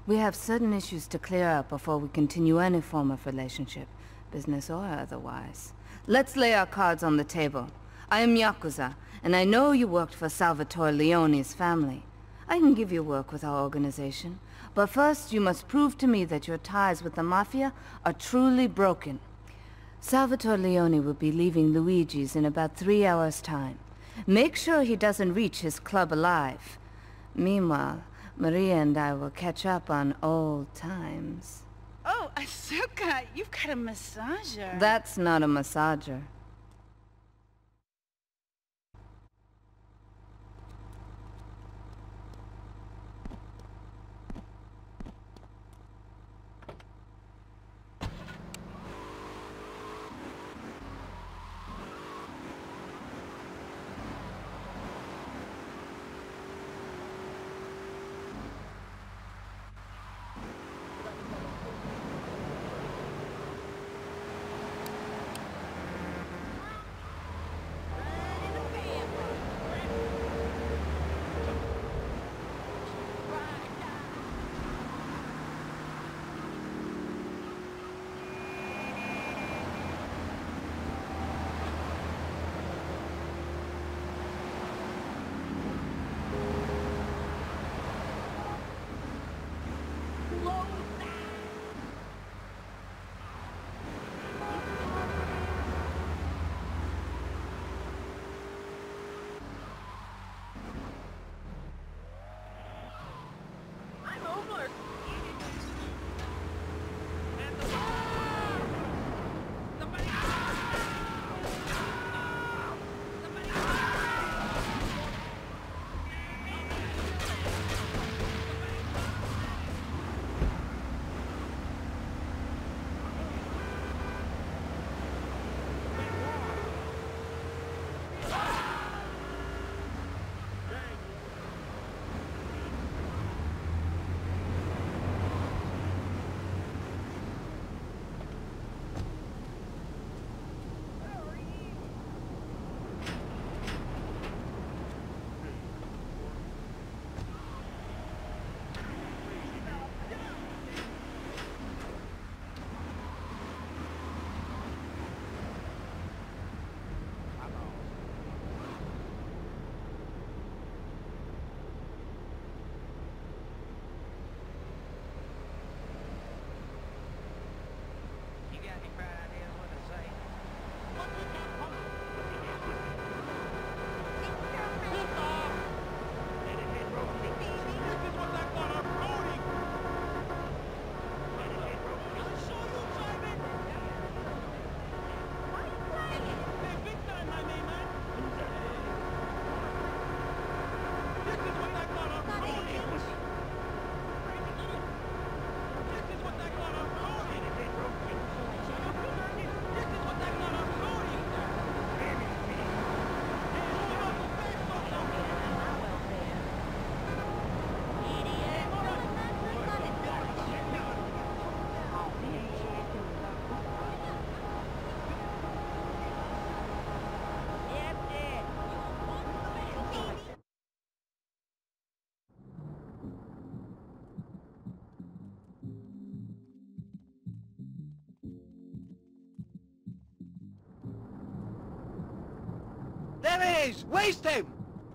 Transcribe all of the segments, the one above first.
We have certain issues to clear up before we continue any form of relationship, business or otherwise. Let's lay our cards on the table. I am Yakuza, and I know you worked for Salvatore Leone's family. I can give you work with our organization, but first you must prove to me that your ties with the Mafia are truly broken. Salvatore Leone will be leaving Luigi's in about 3 hours' time. Make sure he doesn't reach his club alive. Meanwhile, Maria and I will catch up on old times. Oh, Asuka, you've got a massager. That's not a massager. There he is! Waste him!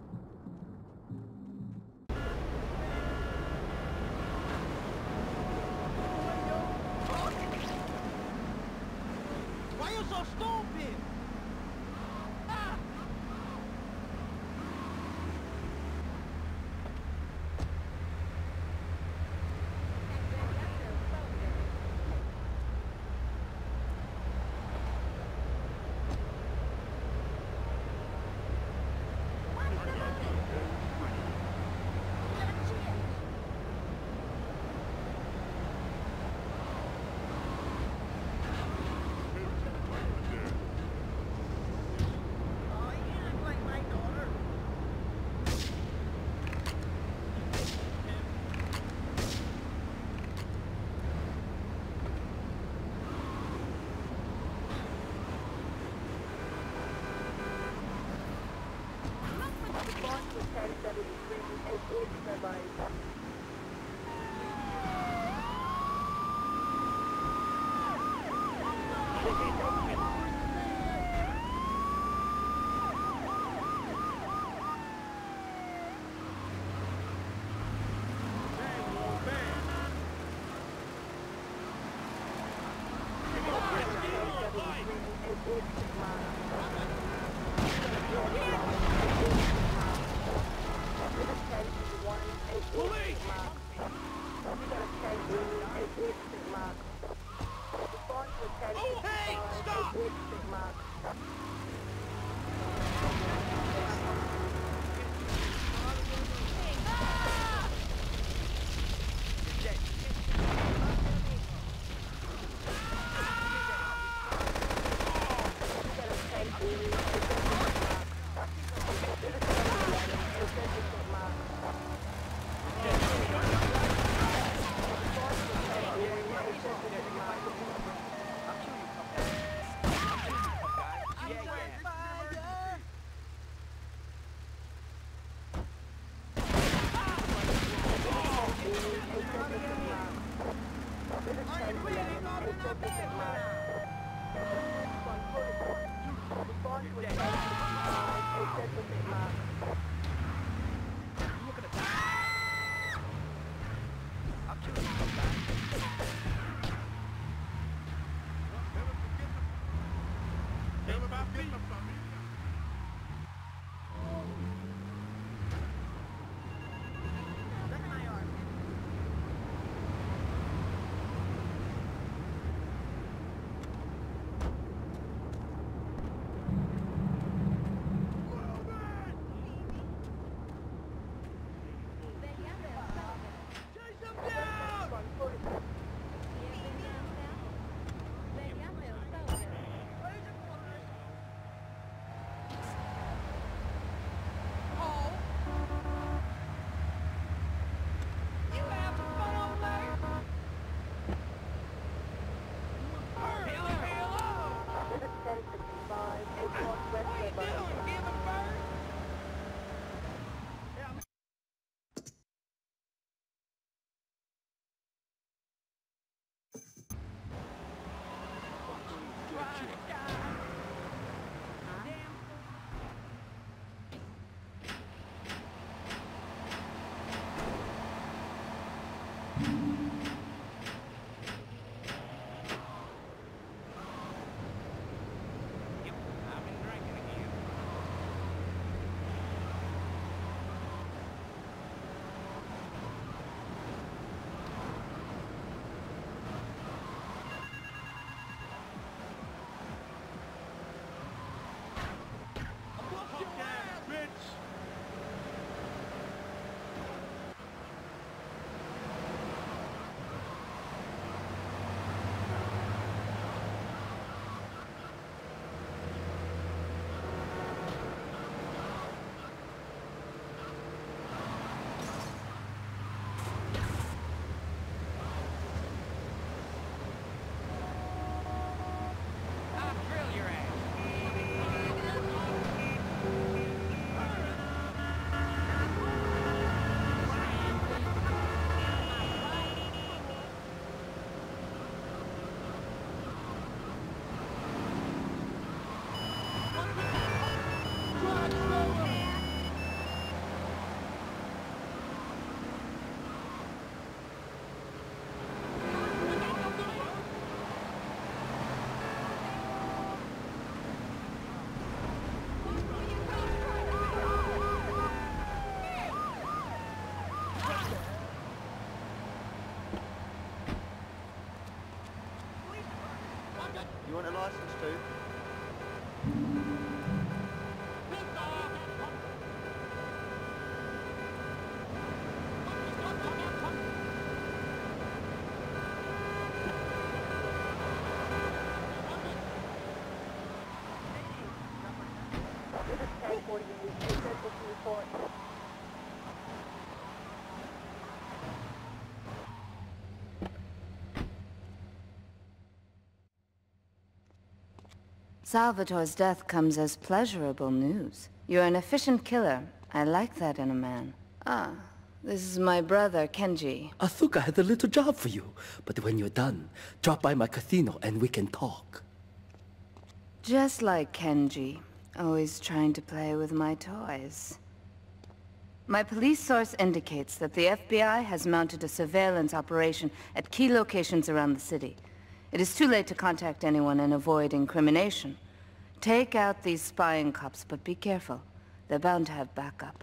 Why are you so stupid? Hey, stop! You want a license too? Salvatore's death comes as pleasurable news. You're an efficient killer. I like that in a man. Ah, this is my brother, Kenji. Asuka has a little job for you, but when you're done, drop by my casino and we can talk. Just like Kenji, always trying to play with my toys. My police source indicates that the FBI has mounted a surveillance operation at key locations around the city. It is too late to contact anyone and avoid incrimination. Take out these spying cops, but be careful. They're bound to have backup.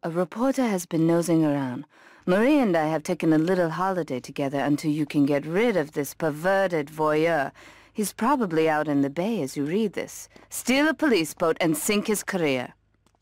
A reporter has been nosing around. Marie and I have taken a little holiday together until you can get rid of this perverted voyeur. He's probably out in the bay as you read this. Steal a police boat and sink his career.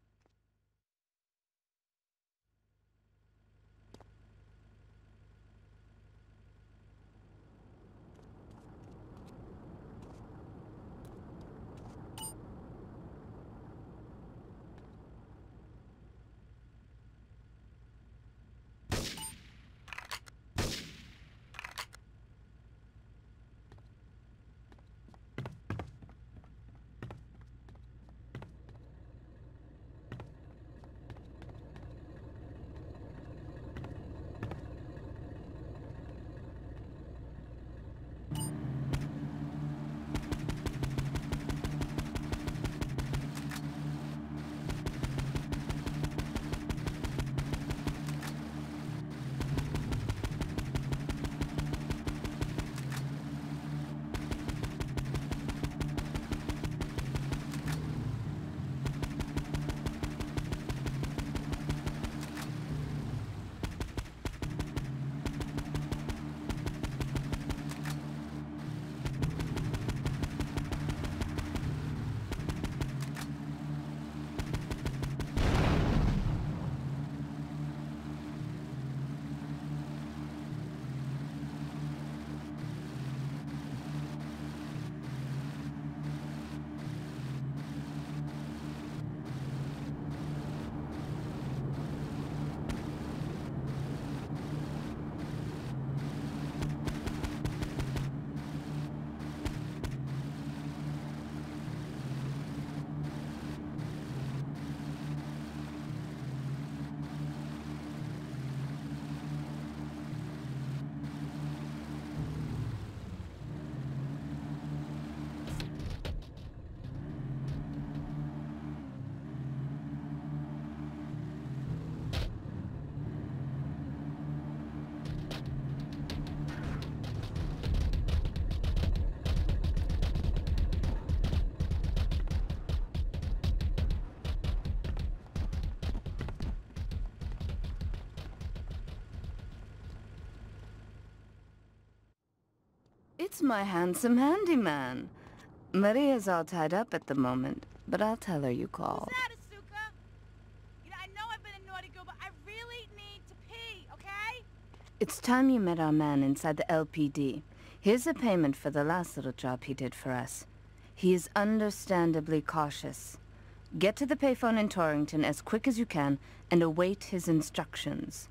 It's my handsome handyman. Maria's all tied up at the moment, but I'll tell her you called. What's that, Asuka? You know, I know I've been a naughty girl, but I really need to pee, okay? It's time you met our man inside the LPD. Here's a payment for the last little job he did for us. He is understandably cautious. Get to the payphone in Torrington as quick as you can and await his instructions.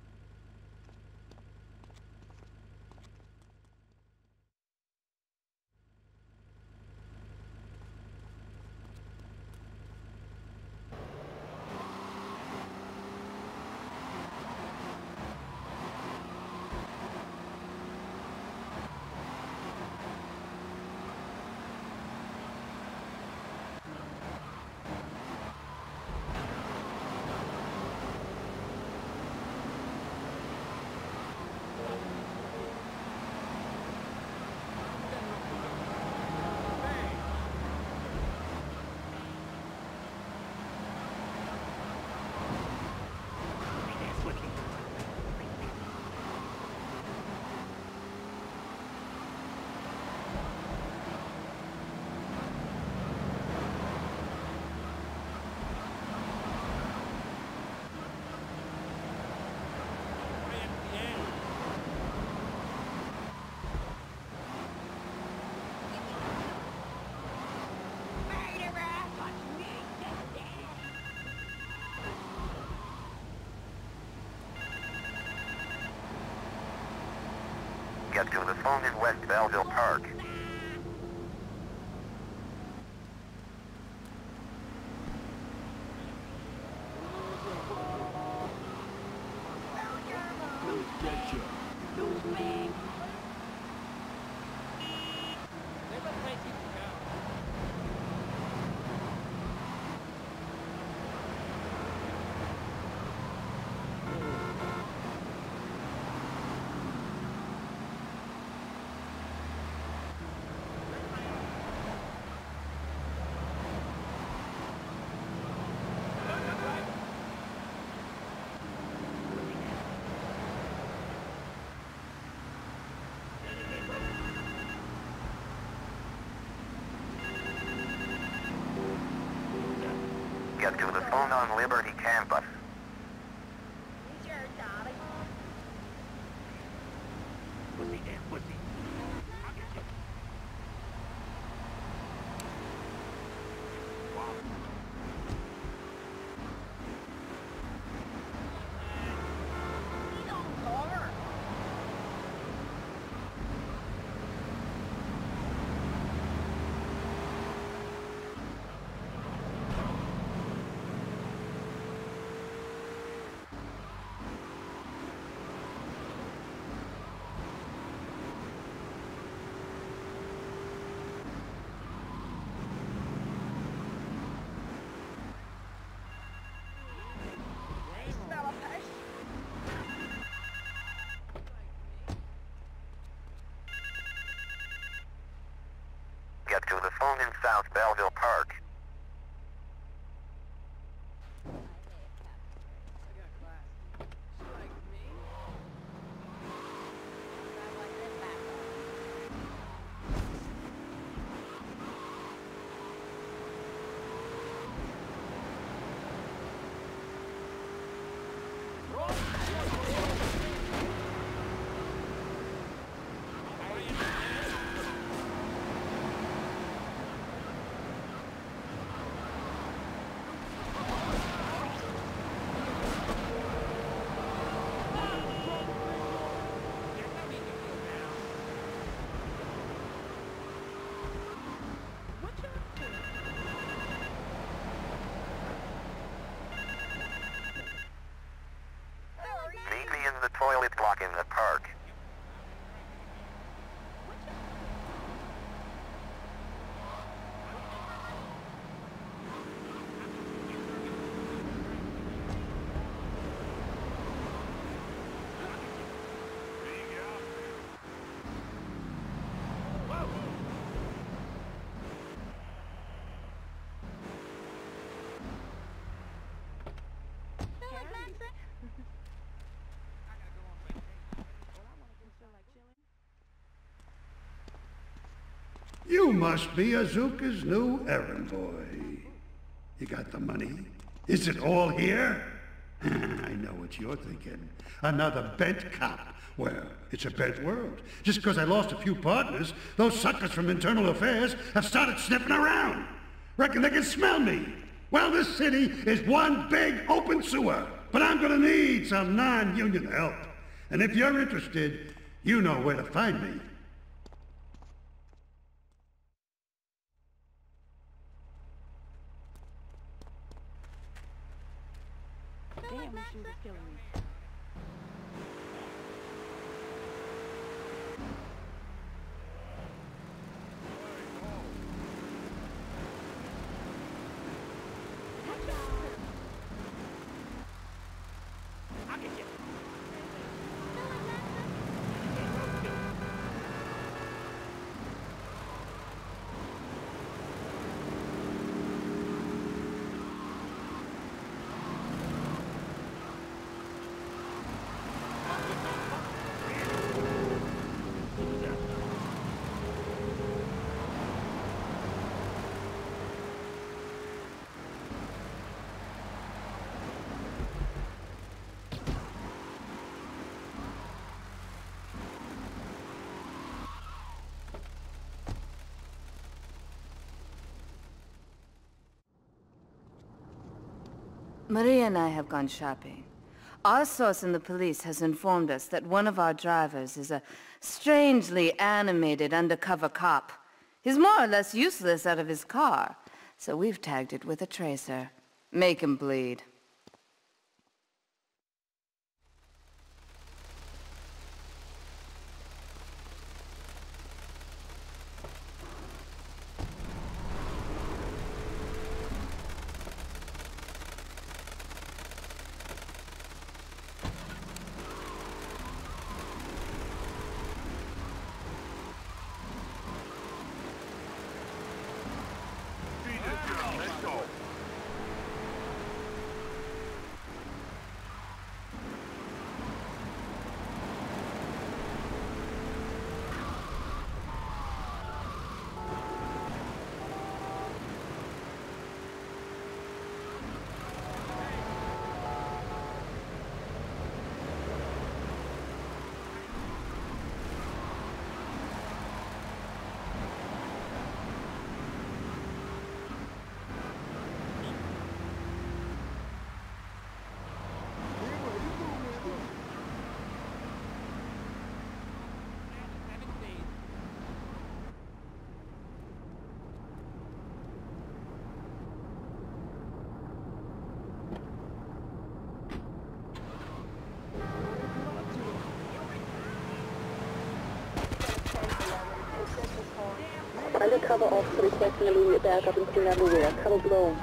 Get to the phone in West Belleville Park. Get to the phone on Liberty campus. Sure, darling. Pussy, damn pussy. We don't cover. You smell a fish? Get to the phone in South Belleville Park. Meet me in the toilet block in the park. You must be Azuka's new errand boy. You got the money? Is it all here? I know what you're thinking. Another bent cop. Well, it's a bent world. Just because I lost a few partners, those suckers from Internal Affairs have started sniffing around. Reckon they can smell me. Well, this city is one big open sewer. But I'm gonna need some non-union help. And if you're interested, you know where to find me. Damn, this shit is killing me. I'll get you. Maria and I have gone shopping. Our source in the police has informed us that one of our drivers is a strangely animated undercover cop. He's more or less useless out of his car, so we've tagged it with a tracer. Make him bleed. Need a cover officer requesting immediate backup and clean out the rear. Cover blown.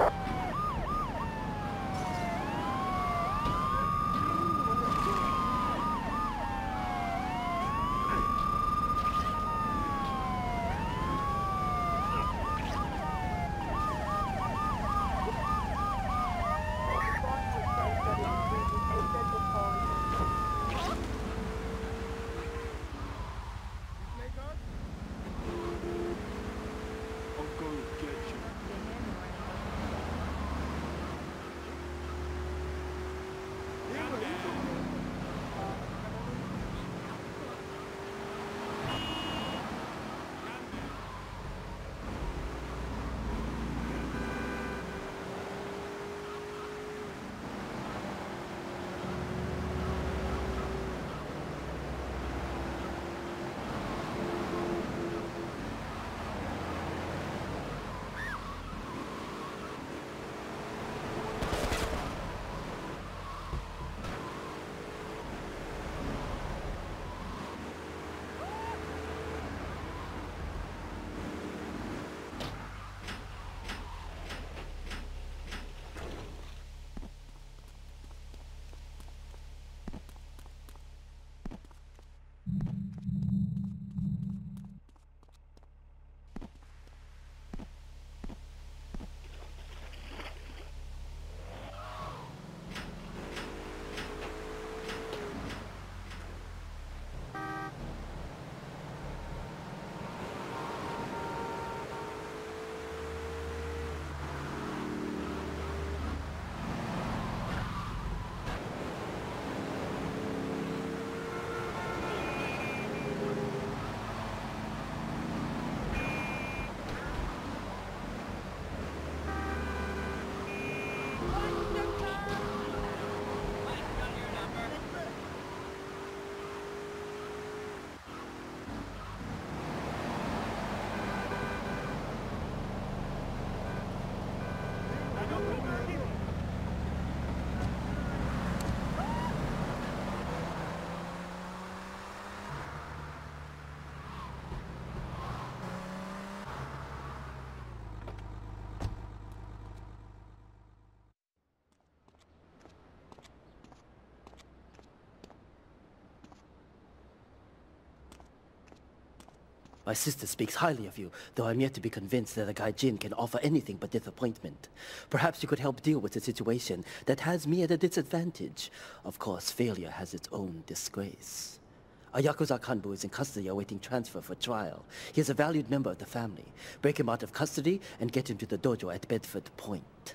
My sister speaks highly of you, though I'm yet to be convinced that a guy Jin can offer anything but disappointment. Perhaps you could help deal with a situation that has me at a disadvantage. Of course, failure has its own disgrace. A Yakuza Kanbu is in custody awaiting transfer for trial. He is a valued member of the family. Break him out of custody and get him to the dojo at Bedford Point.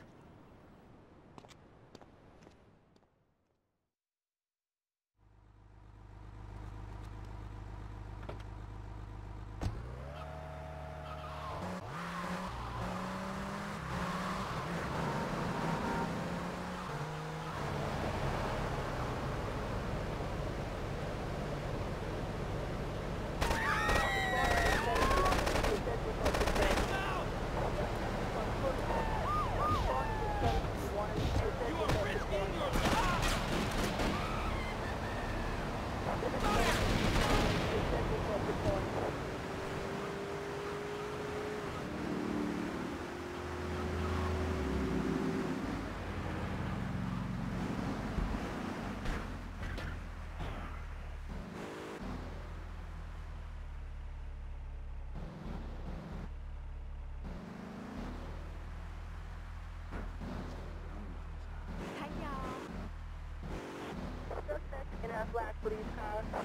Black police car.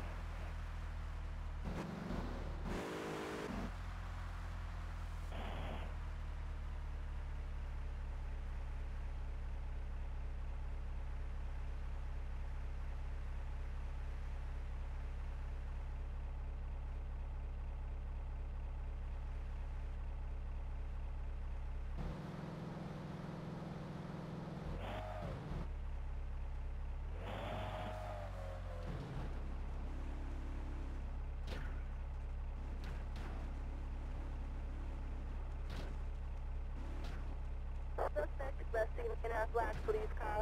Suspect resting in a black police car.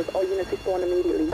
headquarters. All units respond immediately.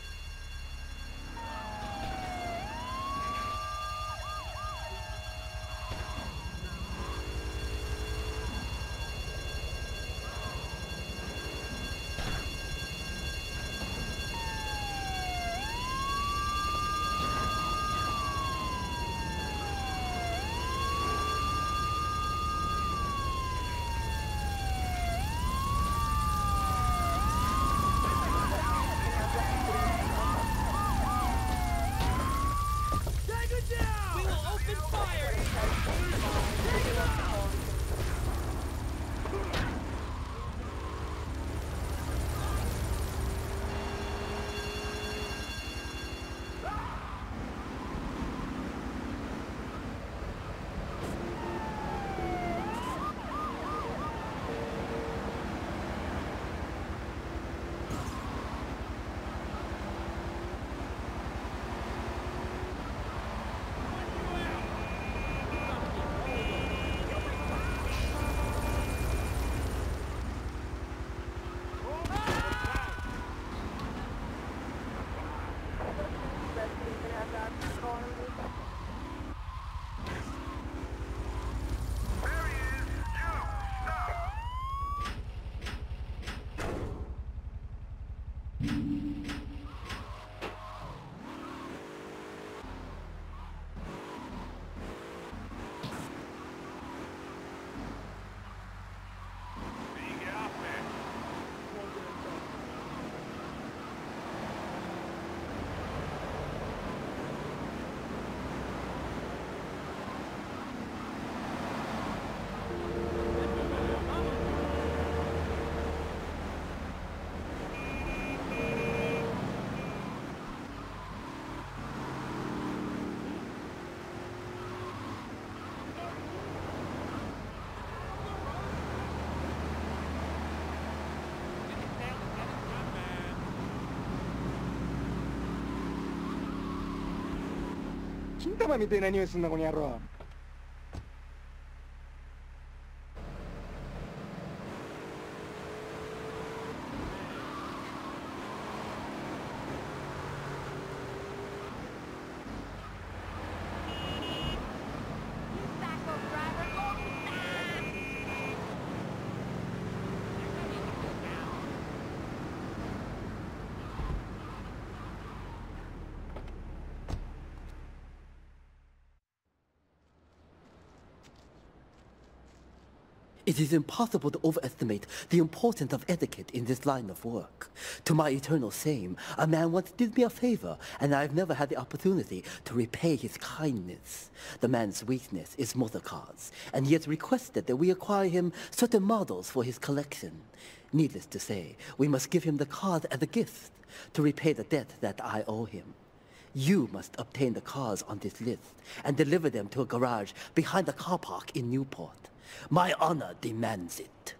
金玉みたいな匂いすんなこの野郎。 It is impossible to overestimate the importance of etiquette in this line of work. To my eternal shame, a man once did me a favor, and I've never had the opportunity to repay his kindness. The man's weakness is motor cars, and he has requested that we acquire him certain models for his collection. Needless to say, we must give him the cars as a gift to repay the debt that I owe him. You must obtain the cars on this list and deliver them to a garage behind the car park in Newport. My honor demands it.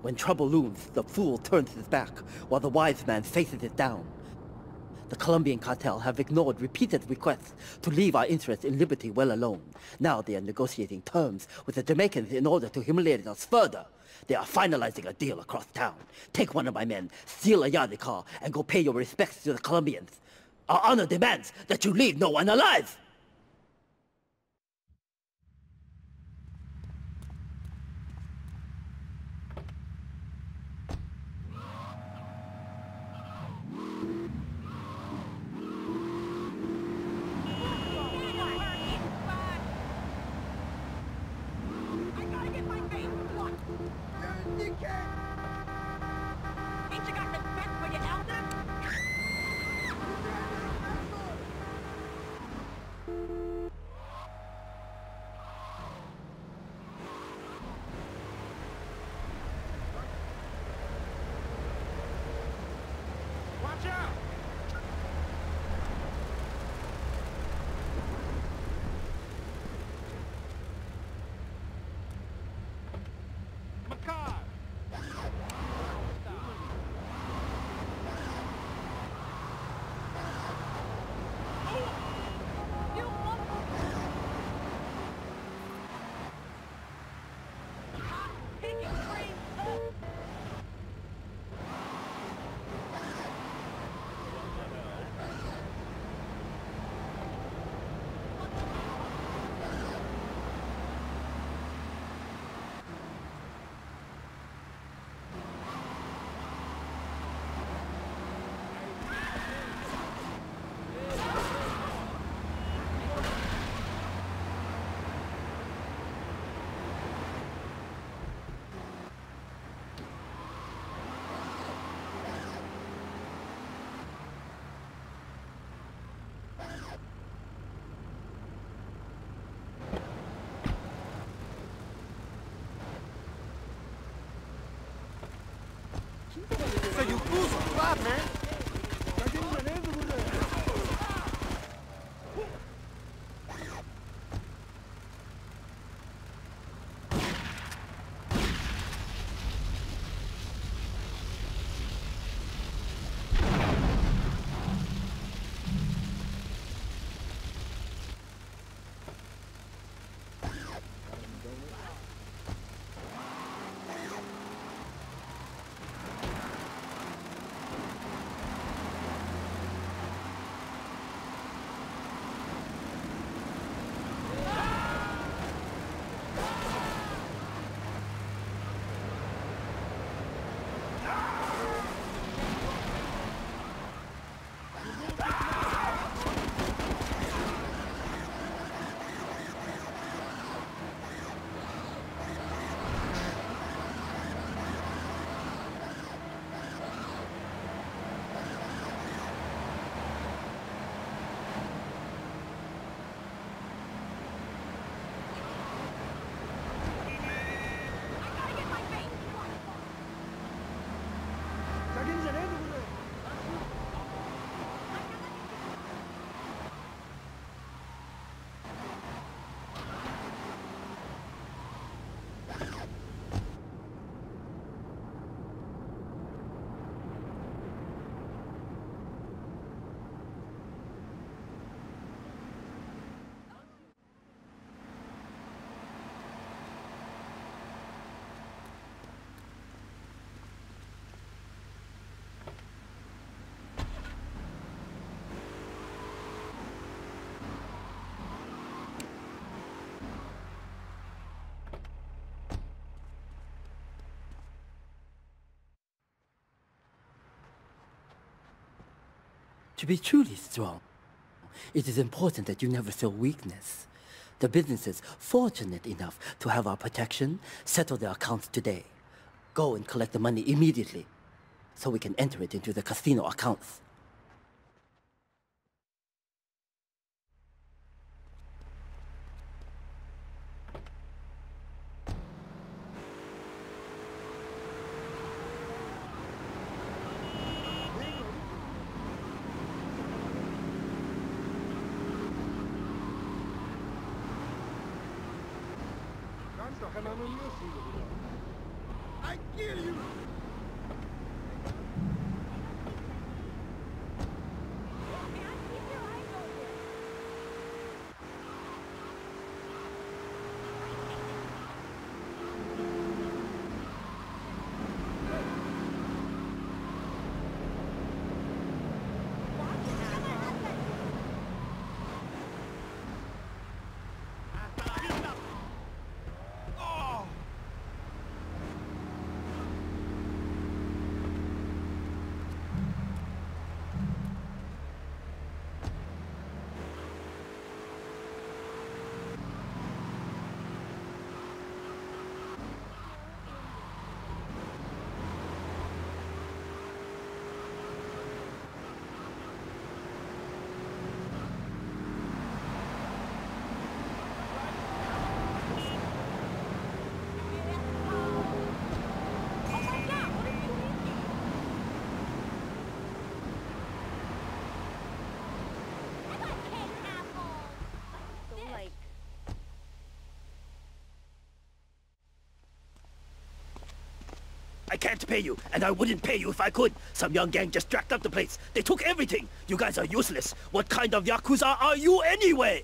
When trouble looms, the fool turns his back, while the wise man faces it down. The Colombian cartel have ignored repeated requests to leave our interests in liberty well alone. Now they are negotiating terms with the Jamaicans in order to humiliate us further. They are finalizing a deal across town. Take one of my men, steal a Yardi car, and go pay your respects to the Colombians. Our honor demands that you leave no one alive! Watch out! Macaw! So you fools are flat, man! To be truly strong, it is important that you never show weakness. The business is fortunate enough to have our protection. Settle their accounts today. Go and collect the money immediately, so we can enter it into the casino accounts. Sto chiamando il mio figlio. I can't pay you, and I wouldn't pay you if I could. Some young gang just jacked up the place. They took everything. You guys are useless. What kind of Yakuza are you anyway?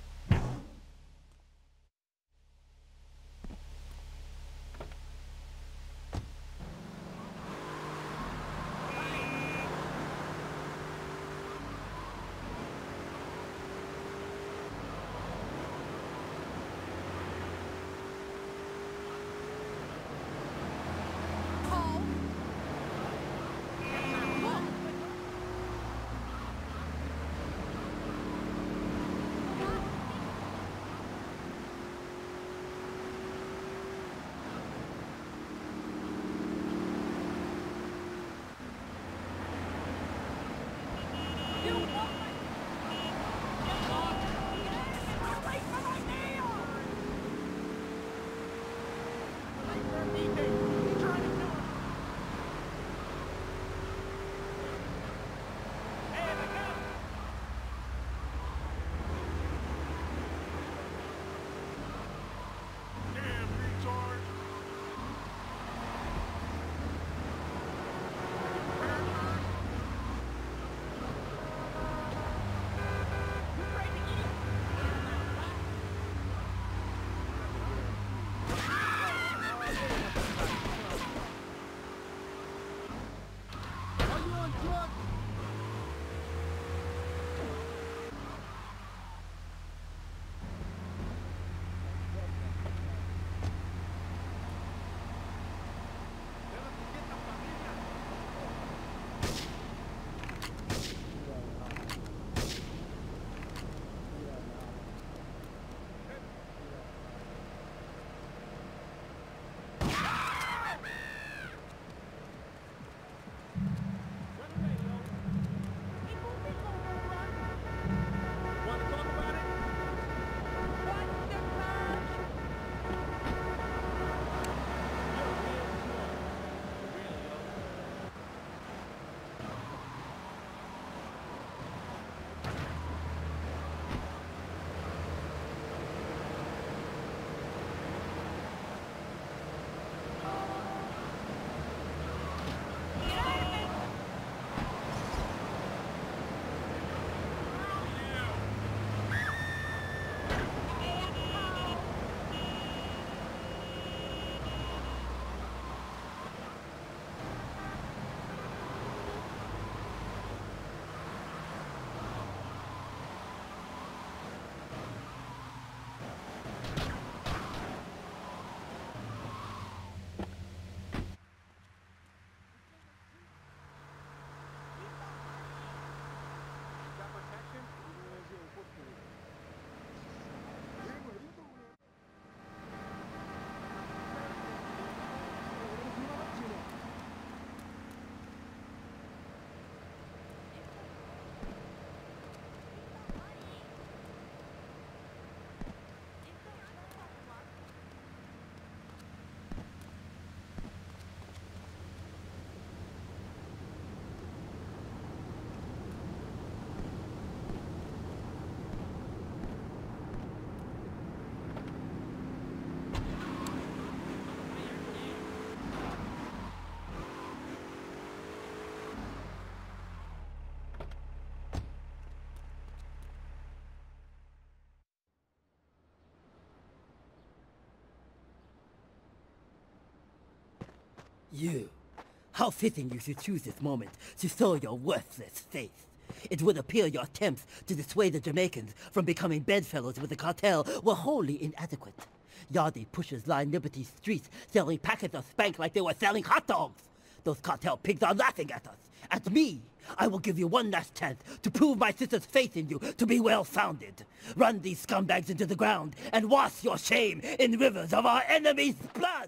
You. How fitting you should choose this moment to show your worthless faith. It would appear your attempts to dissuade the Jamaicans from becoming bedfellows with the cartel were wholly inadequate. Yardi pushers line Liberty streets selling packets of spank like they were selling hot dogs. Those cartel pigs are laughing at us. At me. I will give you one last chance to prove my sister's faith in you to be well-founded. Run these scumbags into the ground and wash your shame in rivers of our enemy's blood!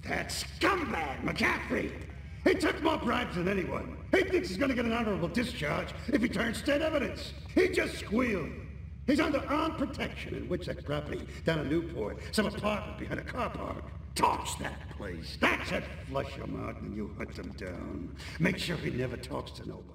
That scumbag, McCaffrey! He took more bribes than anyone. He thinks he's gonna get an honorable discharge if he turns state evidence. He just squealed. He's under armed protection in Witsec property down in Newport, some apartment behind a car park. Torch that place. That's it. Flush him out when you hunt him down. Make sure he never talks to nobody.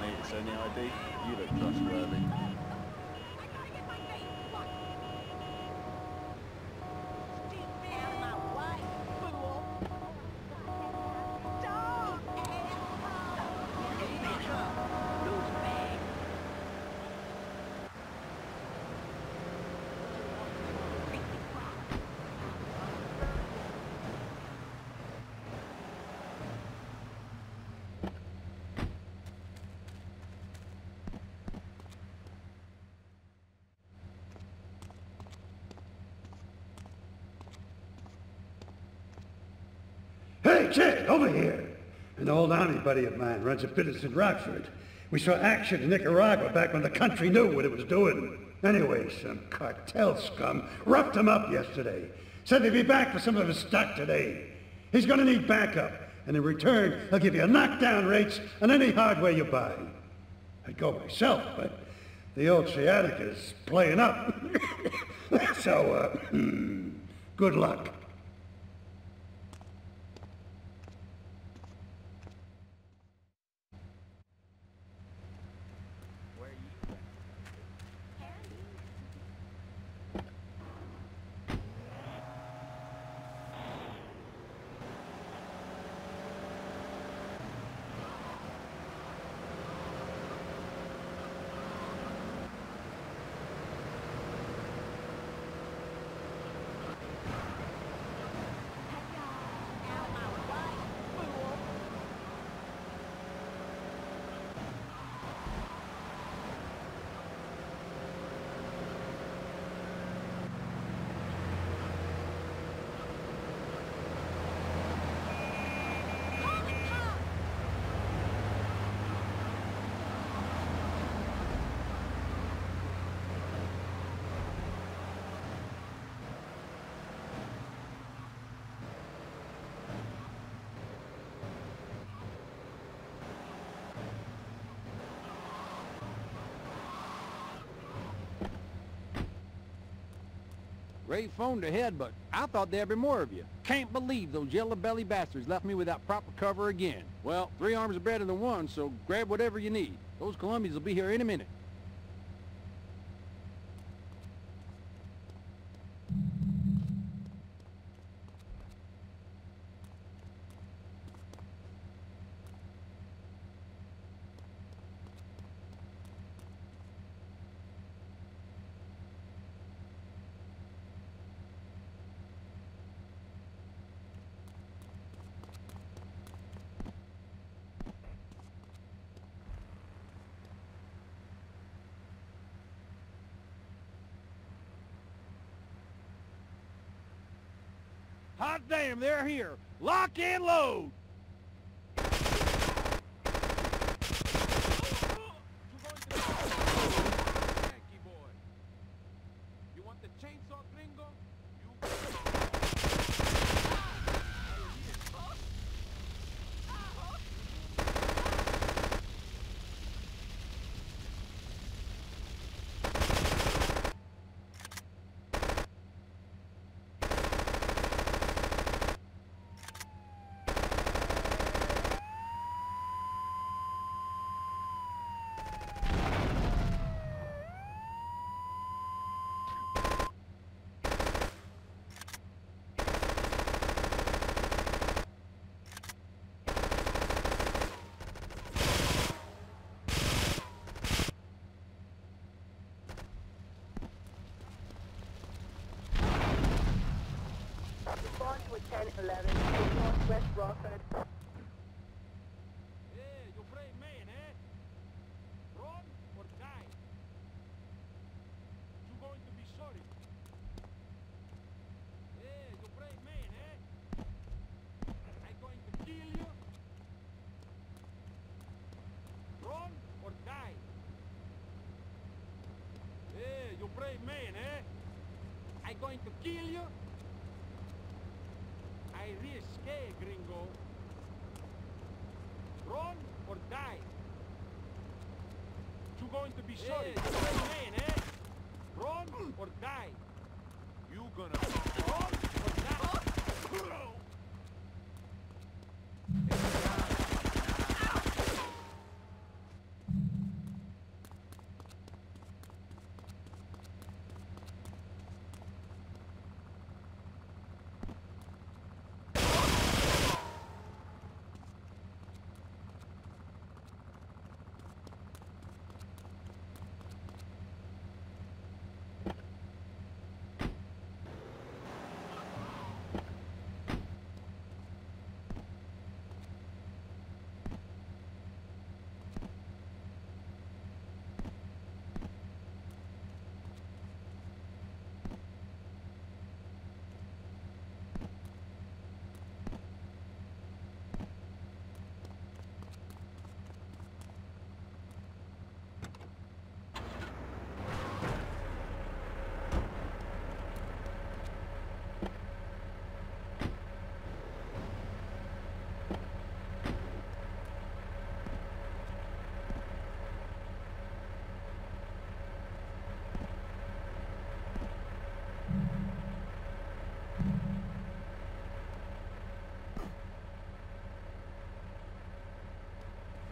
mate. It's only ID. You look trustworthy. Hey, Jed, over here. An old army buddy of mine runs a business in Rockford. We saw action in Nicaragua back when the country knew what it was doing. Anyway, some cartel scum roughed him up yesterday. Said they'd be back for some of his stock today. He's gonna need backup, and in return, he'll give you knockdown rates on any hardware you buy. I'd go myself, but the old sciatica's playing up. So, good luck. Ray phoned ahead, but I thought there'd be more of you. Can't believe those yellow-belly bastards left me without proper cover again. Well, 3 arms are better than 1, so grab whatever you need. Those Colombians will be here any minute. Hot damn, they're here. Lock and load. Yankee boy. You want the chainsaw, gringo? Respond to a 1011, Northwest Rockford. Hey, you brave man, eh? Run or die? You're going to be sorry. Hey, you brave man, eh? I'm going to kill you. Run or die? Hey, you brave man, eh? I'm going to kill you. I risque, gringo. Run or die. You're going to be sorry. Man, eh? Run or die. You gonna run or die.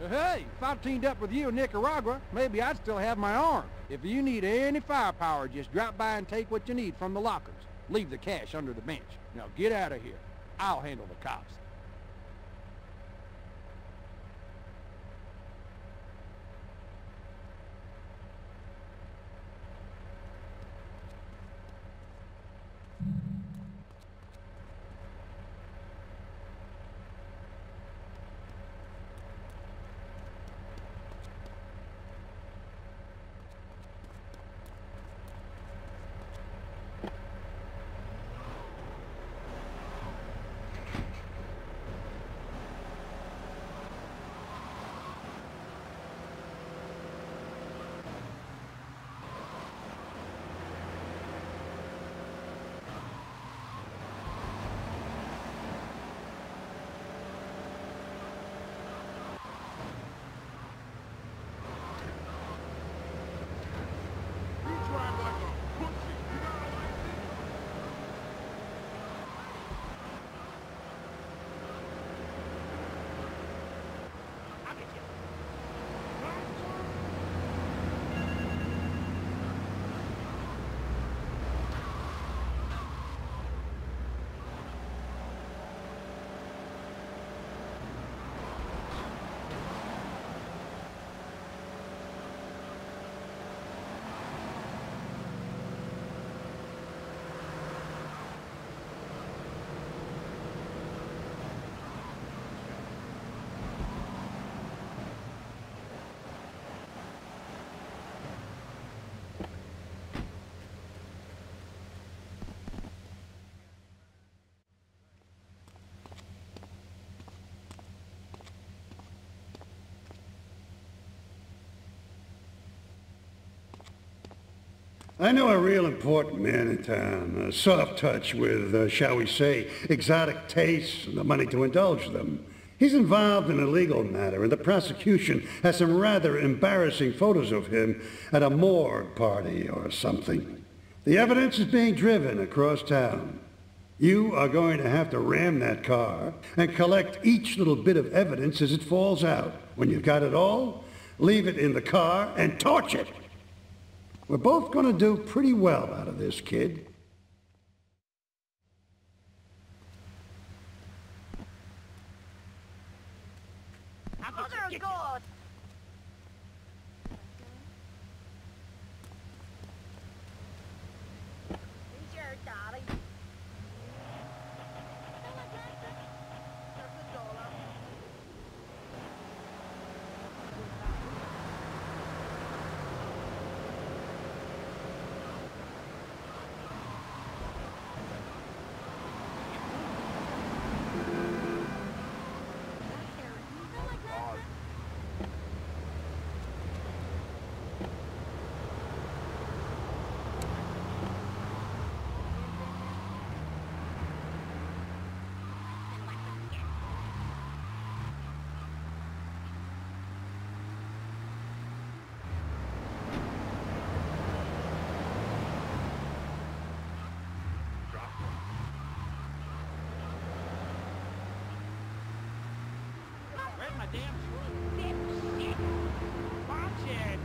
Hey, if I teamed up with you in Nicaragua, maybe I'd still have my arm. If you need any firepower, just drop by and take what you need from the lockers. Leave the cash under the bench. Now get out of here. I'll handle the cops. I know a real important man in town, a soft touch with, shall we say, exotic tastes and the money to indulge them. He's involved in a legal matter, and the prosecution has some rather embarrassing photos of him at a morgue party or something. The evidence is being driven across town. You are going to have to ram that car and collect each little bit of evidence as it falls out. When you've got it all, leave it in the car and torch it. We're both going to do pretty well out of this, kid. Mother of God! He's your daddy. There's the dollar. Where's my damn shit? Watch it!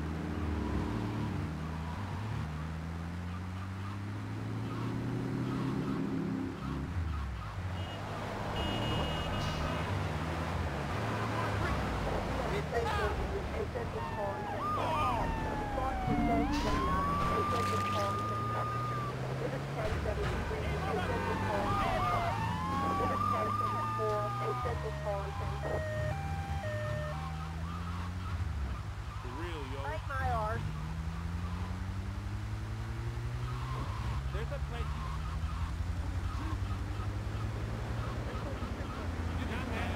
Break my arse. There's a place you done that.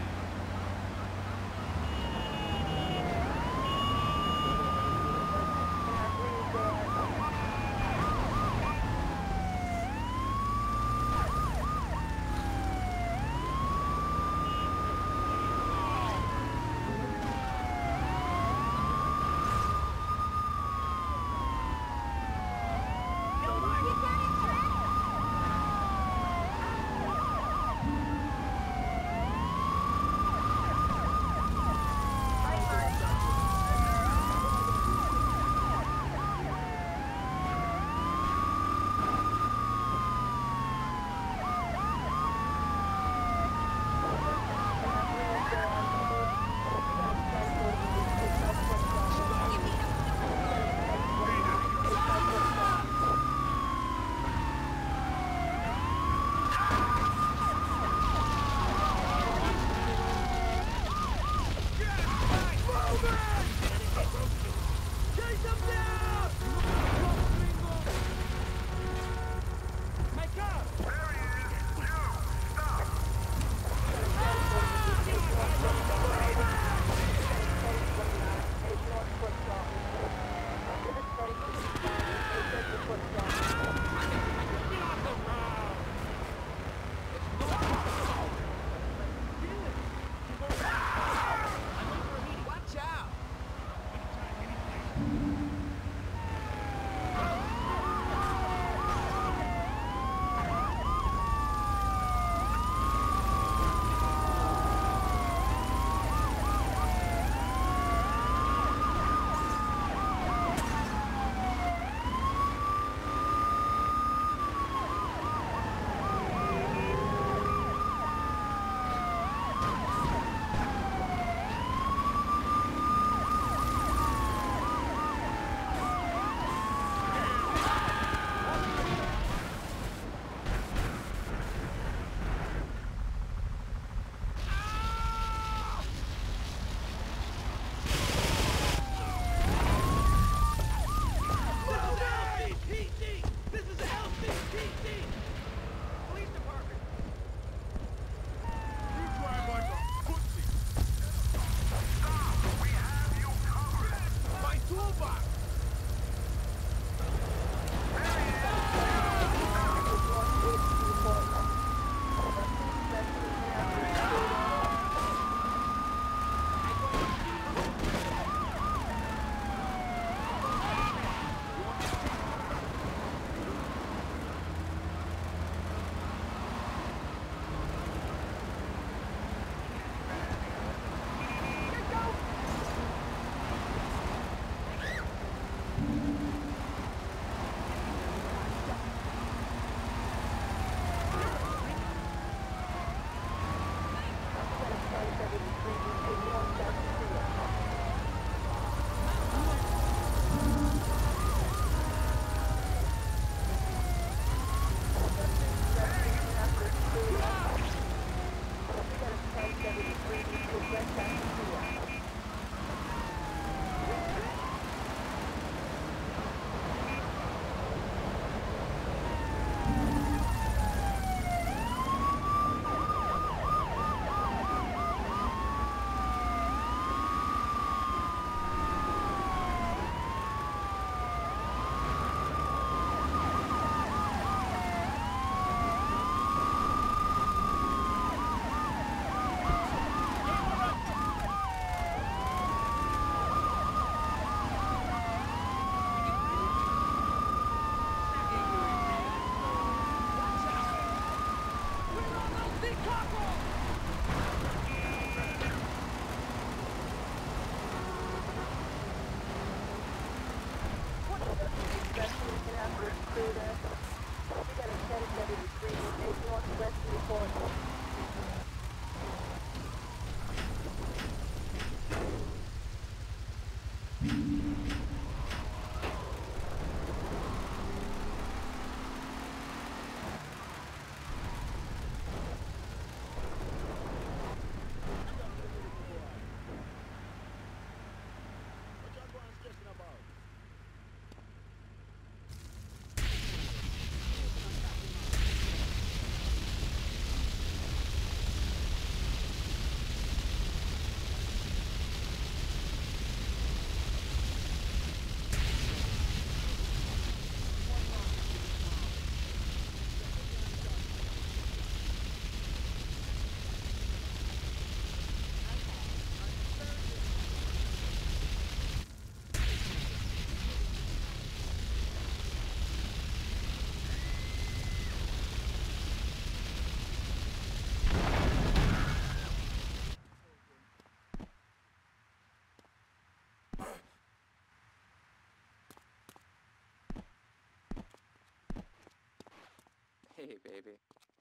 Hey, baby.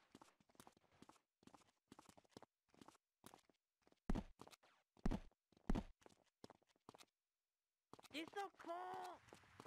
You're so cool.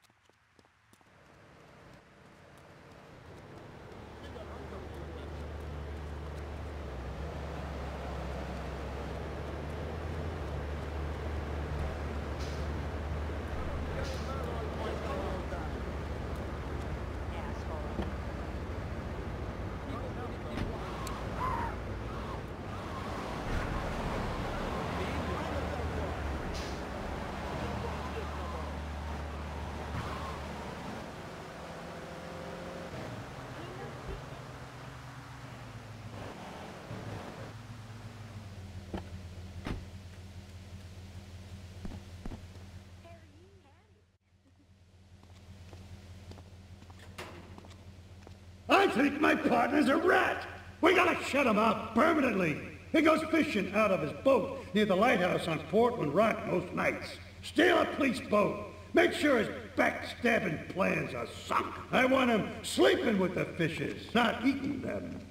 I think my partner's a rat. We gotta shut him up permanently. He goes fishing out of his boat near the lighthouse on Portland Rock most nights. Steal a police boat. Make sure his backstabbing plans are sunk. I want him sleeping with the fishes, not eating them.